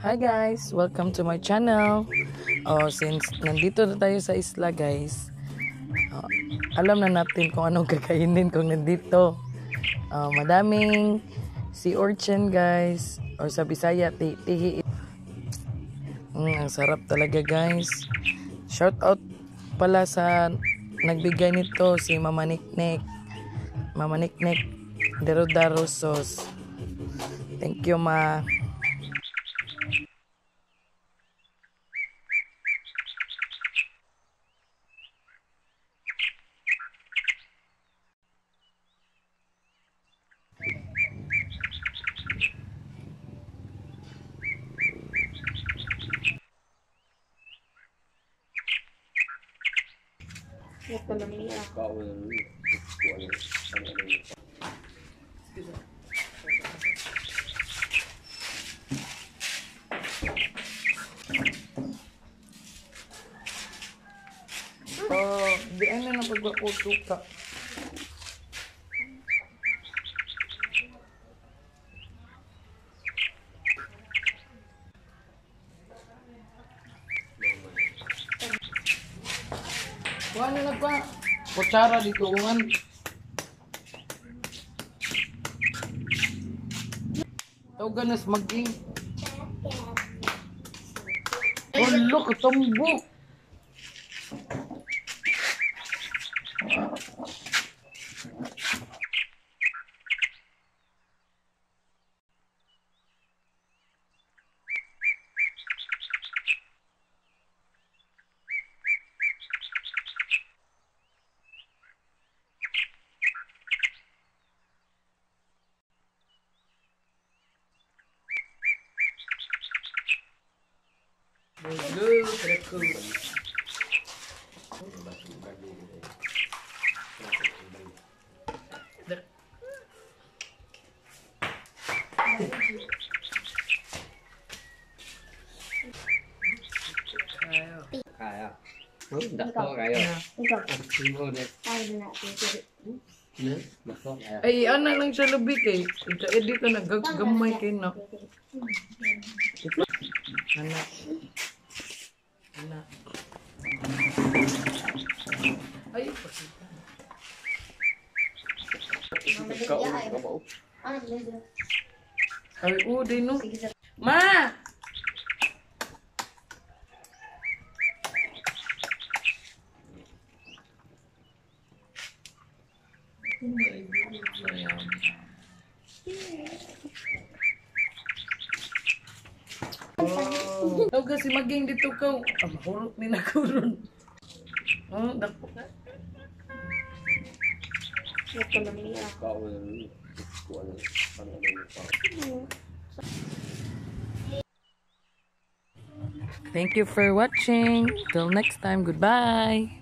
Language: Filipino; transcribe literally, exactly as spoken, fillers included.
Hi guys, welcome to my channel. Oh, since nandito na tayo sa isla guys, oh, alam na natin kung anong kakainin kung nandito. Oh, madaming sea urchin guys, or sa Bisaya ti tihi. Mm, ang sarap talaga guys. Shout out pala sa nagbigay nito si Mama Niknik. Mama Niknik Derodarosos. Thank you ma. Ito lang niya. Oh, di ano na pagbakuto ka. Kuha na na pa. Kutsara dito ungan. Tawag na smaging. Ulo, katambo. Hello, Draco. Kaya. Oh, dako kayo. Ikaw. Sino ulit? Tayo na natin. Ne? Dako kaya. Ay, ana lang siya lubi kay. Ika-edit ka nagagamay kay na. Anak. Anak. Ay, pasita. Ikaw, ikaw. Ay, oh, di no. Ma! Oh, tawag kasi maging dito ka. Ah, mahurot ni nakuron. Oh, dako ka. Ito lang niya. Ikaw, Thank you for watching. Till next time, goodbye.